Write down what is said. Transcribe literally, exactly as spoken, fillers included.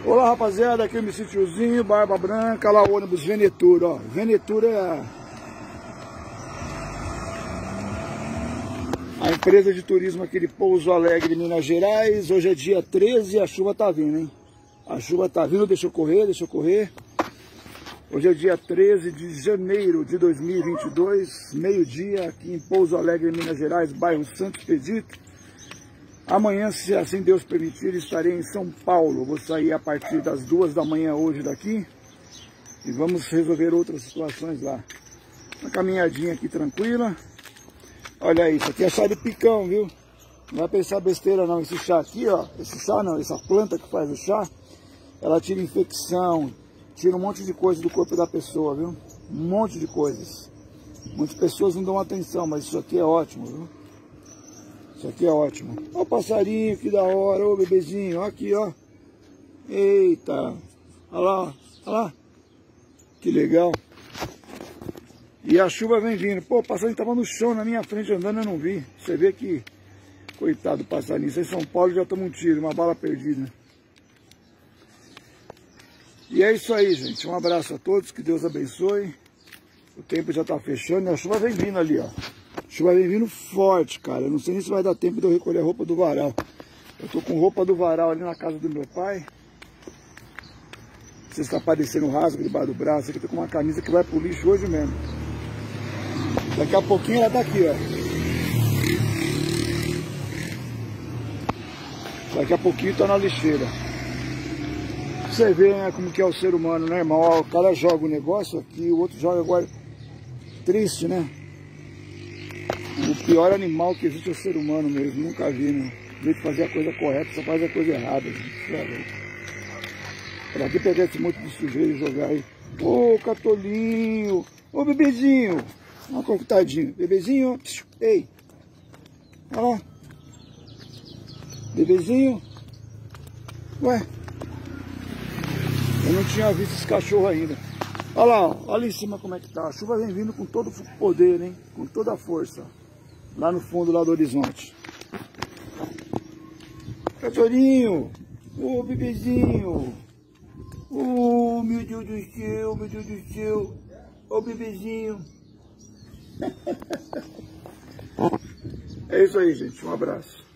Olá, rapaziada, aqui é o meu sítiozinho, Barba Branca, lá o ônibus Venetura, ó. Venetura é a, a empresa de turismo aqui de Pouso Alegre, Minas Gerais. Hoje é dia treze e a chuva tá vindo, hein? A chuva tá vindo, deixa eu correr, deixa eu correr. Hoje é dia treze de janeiro de dois mil e vinte e dois, meio-dia, aqui em Pouso Alegre, Minas Gerais, bairro Santo Expedito. Amanhã, se assim Deus permitir, estarei em São Paulo. Vou sair a partir das duas da manhã hoje daqui e vamos resolver outras situações lá. Uma caminhadinha aqui tranquila. Olha isso, aqui é chá de picão, viu? Não vai pensar besteira não. Esse chá aqui, ó, esse chá não, essa planta que faz o chá, ela tira infecção, tira um monte de coisa do corpo da pessoa, viu? Um monte de coisas. Muitas pessoas não dão atenção, mas isso aqui é ótimo, viu? Isso aqui é ótimo. Olha o passarinho, que da hora. Ô, bebezinho, olha aqui, ó. Eita. Olha lá, olha lá. Que legal. E a chuva vem vindo. Pô, o passarinho tava no chão na minha frente andando, eu não vi. Você vê que, coitado do passarinho. Em São Paulo já toma um tiro, uma bala perdida. E é isso aí, gente. Um abraço a todos, que Deus abençoe. O tempo já tá fechando e a chuva vem vindo ali, ó. Chuva vem vindo forte, cara. Eu não sei nem se vai dar tempo de eu recolher a roupa do varal. Eu tô com roupa do varal ali na casa do meu pai. Você está aparecendo rasgo debaixo do braço. Aqui eu tô com uma camisa que vai pro lixo hoje mesmo. Daqui a pouquinho ela tá aqui, ó. Daqui a pouquinho tá na lixeira. Você vê, né, como que é o ser humano, né, irmão? Ó, o cara joga o negócio aqui, o outro joga agora. Triste, né? O pior animal que existe é o ser humano mesmo, nunca vi, né? Em vez de fazer a coisa correta, só faz a coisa errada. Pra que pegar esse monte de sujeira e jogar aí? Ô, catolinho! Ô, bebezinho! Olha como que tadinho. Bebezinho, ei! Olha lá. Bebezinho. Ué? Eu não tinha visto esse cachorro ainda. Olha lá, ó. Olha em cima como é que tá. A chuva vem vindo com todo o poder, hein? Com toda a força. Lá no fundo, lá do horizonte. Cachorrinho! Ô, oh, bebezinho! Ô, oh, meu Deus do céu, meu Deus do céu! Ô, oh, bebezinho! É isso aí, gente. Um abraço.